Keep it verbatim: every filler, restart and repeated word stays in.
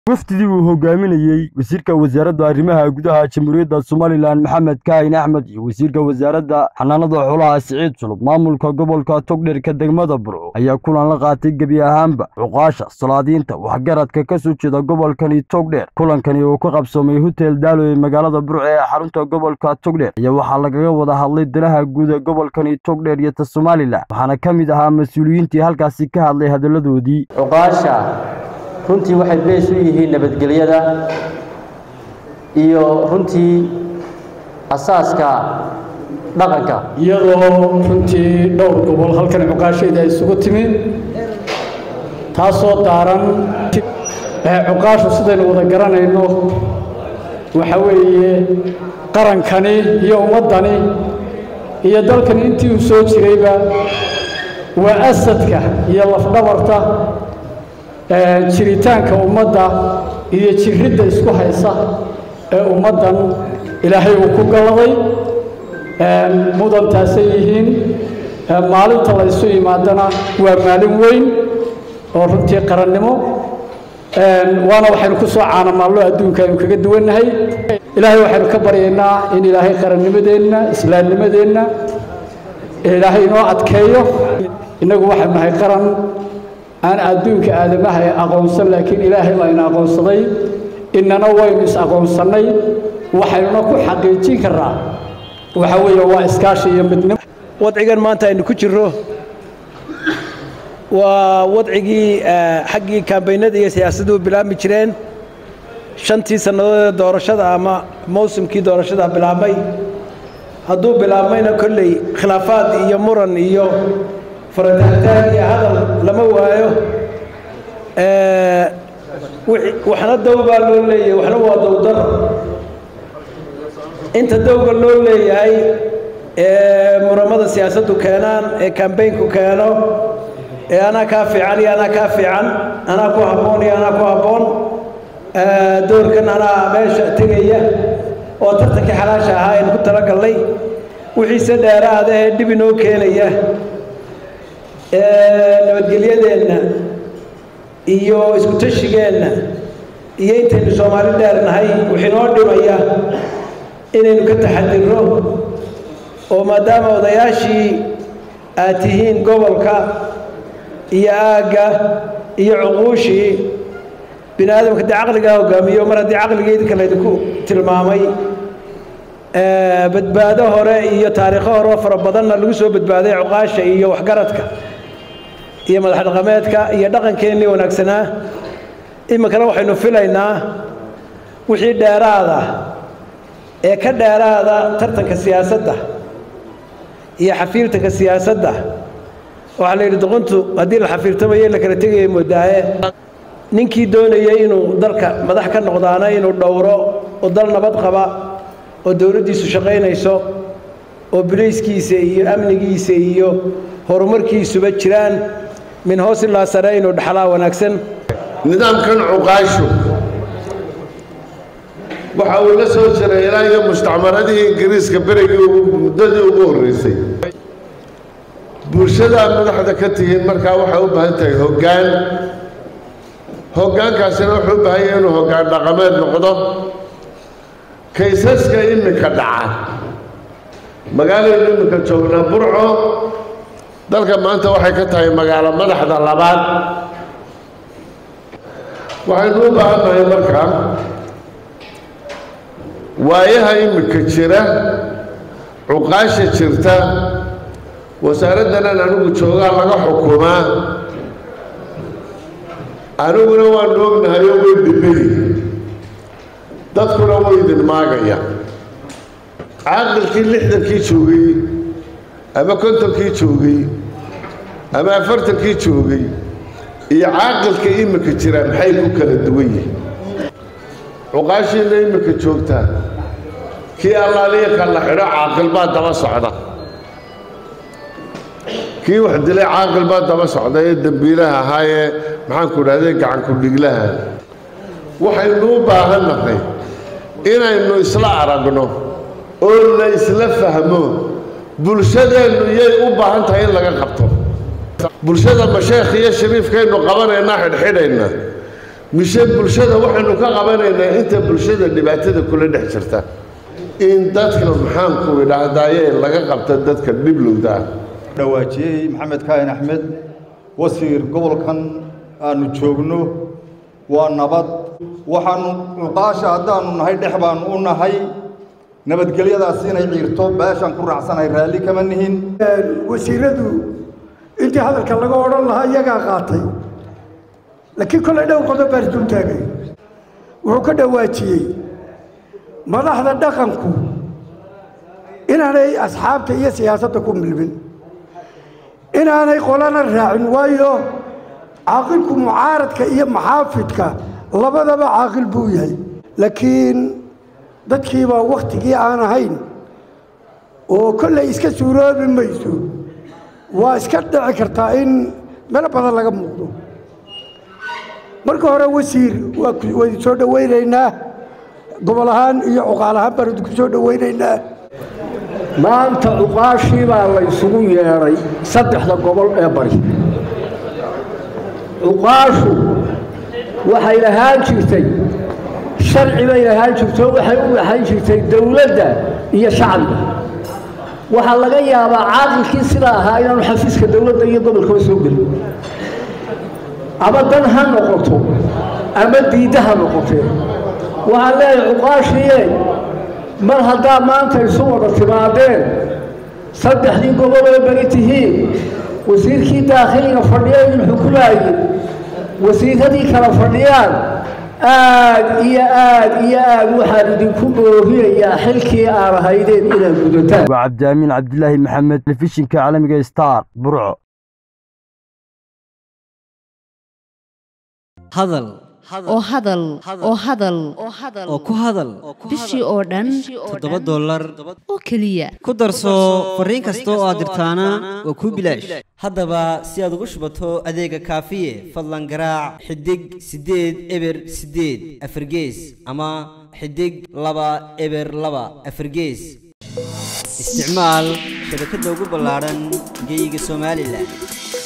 wafdii uu hogaaminayay wasiirka wasaaradda arrimaha gudaha Jamhuuriyadda Somaliland Maxamed Kaahin Axmed iyo wasiirka wasaaradda xanaanada xoolaha Siciid Sulub maamulka gobolka Togdheerka degmada Burco ayaa kulan la qaatay gabi ahaanba cuqaasha salaadiinta waxgaradka ka soo jeeda gobolkani Togdheer kulankani oo ka qabsoomay hotel Daalo ee magaalada Burco ee xarunta gobolka Togdheer ayaa waxaa lagaga wada hadlay danaha guud ee gobolkani Togdheer iyo ta Somaliland waxaana kamid ahaa mas'uuliyiintii halkaasi ka hadlay hadaladoodii cuqaasha runtii waxay bees u yihiin nabadgelyada iyo runtii asaaska dhaqanka iyadoo runtii dhowr gobol halkan cuqaashayda isugu timid taasoo daaran cuqaashu sidaynu wada garanayno waxa weeye qarankani iyo ummadani iyo dalkani intii uu soo jirayba waa asadka iyo lafdhabarta jiritaanka ummadda iyo jiridda isku haysa ee ummaddan ilaahay uu ku galaday mudantaasay yihiin maalinta la isu yimaadana waa maalin weyn oo runtii qarannimo waana waxaynu ku soo caanamaallo adduunka aynu kaga duwannahay ilaahay waxaynu ka baryaynaa in ilaahay qarannimadeenna islaamnimadeenna ilaahay inoo adkeeyo innagu waxaynu nahay qaran aan adduunka aadamaha ee aqoonsan laakiin ilaahay baa ina aqoonsaday innana waynu is aqoonsannay waxaynuna ku xaqiijin karnaa waxa weeye waa iskaashi iyo midnimo wadcigan maanta aynu ku jirro waa wadcigii xaggii kaambeynada iyo siyaasaddu bilaabmi jireen shantii sannadood ee doorashada ama mawsimkii doorashada bilaabmay hadduu bilaabmayna kolley khilaafaad iyo muran iyo farataagtaan iyo hadal lama waayo waxna dow baa loo leeyahay waxna waa dowdaro inta dowga loo leeyahay ee muramada siyaasaddu keenaan ee kambeynku keeno ee anaa kaa fiican iyo anaa kaa fiican anaa ku habboon iyo anaa ku habboon doorkan anaa meesha tegaya oo tartankii xalaasha ahaa aynu ku talagallay wixiise dheeraada ee dhib inoo keenaya nabadgelyadeenna iyo isku tashigeenna iyo intaynu Soomaali dheernahay wixinoo dhimaya inaynu ka taxadirno oo maadaama odayaashii aad tihiin gobolka iyo aagga iyo cuquushii bini aadamka dee caqligaa hogaamiyo mar haddii caqligii idinka laydinku tilmaamay badbaado hore iyo taariikho hore fara badanna lagu soo badbaaday cuqaasha iyo waxgaradka iyo madax dhaqameedka iyo dhaqankeennii wanaagsanaa iminkana waxaynu filaynaa wixii dheeraada ee ka dheeraada tartanka siyaasadda iyo xafiirtanka siyaasadda waxaa la yidhi doqontu haddii la xafiirtamayo in la kala tegaya moodaaye ninkii doonayay inuu dalka madax ka noqdaana inuu dhowro oo dal nabad qaba oo dowladdiisu shaqaynayso oo bilayskiisa iyo amnigiisa iyo horumarkiisuba jiraan min hoos ilaa sare inuu dhaxlaa wanaagsan nidaamkan cuqaashu waxa uu la soo jiray ilaa iyo mustacmaradii ingiriiska berigii muddadii ugu horreysay bulshada madaxda ka tihiin markaa waxay u baahan tahay hoggaan hoggaankaasina wuxuu u baahan yahay inuu hoggaan dhaqameed noqdo kaysaska iminka dhaca magaalada iminka joognaa Burco dalka maanta waxay ka tahay magaalo madaxda labaad waxaynu u baahannahay markaa waayaha iminka jira cuqaasha jirta wasaaraddanan anigu joogaa laga xukumaa aniguna waanu ognahay oo way dhibay dadkuna way idin maagaya caaqilkii lixdankii joogay ama kontonkii joogay ama afartankii joogay iyo caaqilka iminka jira maxay ku kala duwan yihiin cuqaashiina iminka joogtaa kii allaaliya ka la xidho caaqil baa daba socda kii wax dilay caaqil baa daba socda ee dambiilaha ahaa ee maxaanku idhahdee gacanku dhiglaha waxaynu u baahannahay inaynu isla aragno oo la isla fahmo bulshadeennu iyay u baahan tahay in laga qabto bulshada masheekh iyo shariifkaynu qabanaynaa xidhxidhayna mise bulshada waxaynu ka qabanaynaa inta bulshada dhibaatada kula dhex jirta in dadka maxaanku idhaahdaaye laga qabta dadka dhiblowda dhawaajiyey maxamed kaahin axmed wasiir gobolkan aanu joogno waa nabad waxaanu cuqaasha haddaanu nahay dhex baanu u nahay nabadgelyadaas inay ciirto beeshaan ku raacsanahay raalli kama nihin wasiiradu intii hadalka laga odhan lahaa iyagaa qaatay laakiin kollay dhowr qodob baa isdul taagay wuxuu ka dhawaajiyey madaxda dhaqanku inaanay asxaabta iyo siyaasadda ku milmin inaanay qolana raacin waayo caaqilku mucaaradka iyo maxaafidka labadaba caaqil buu yahay laakiin dadkiibaa wakhtigii aan ahayn oo kollay iska suuroobi mayso waa iska dhici kartaa in meel badan laga muuqdo marka hore wasiir waa idin soo dhowaynaynaa gobol ahaan iyo cuqaal ahaan baan idinku soo dhowaynaynaa maanta cuqaashii baa la isugu yeedhay saddexda gobol ee bari cuqaashu waxay lahaan jirtay sharci bay lahaan jirto waxay u lahaan jirtay dowladda iyo shacbiga waxaa laga yaabaa caaqilkii sidaa ahaa inaanu xafiiska dowladda iyo gobolkaba soo gelin ama dan ha noqoto ama diidda ha noqotee waxaan leeyahay cuqaashiye mar haddaa maanta isu wada timaadeen saddexdii gobol oo beri tihiin wasiirkii daakhiliga fadhiya idin xukumaayey wasiiradii kala fadhiyaan aad iyo aad iyo aad waxaan idinku boorinayaa xilkii aan ahaydeen inaad gudataan waa cabdiamiin cabdilaahi maxamed telefishinka caalamiga star burco hadal oo hadal oo hadal oo ku hadal bishii oo dhan toddoba dollar oo keliya ku darso fariin kasta oo aad dirtaana waa kuu bilaash haddaba si aad ugu shubato adeega kaafiye fadlan garaac xidig siddeed eber siddeed afargees ama xidig laba eber laba afargees isticmaal shabakadda ugu ballaaran geyga Soomaaliland.